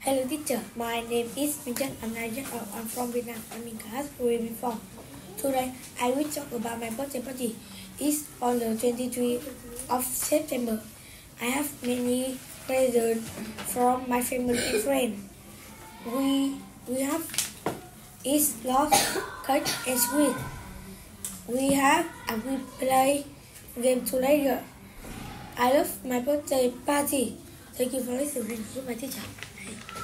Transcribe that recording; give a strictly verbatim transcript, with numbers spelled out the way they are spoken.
Hello teacher, my name is Minh Triết. I'm nine years old. I'm from Vietnam. I'm in class where we from. Today I will talk about my birthday party. It's on the twenty-third of September. I have many presents from my family and friends. We we have eat lots cake and sweet. We have and we play game together. I love my birthday party. Thank you for listening to my teacher.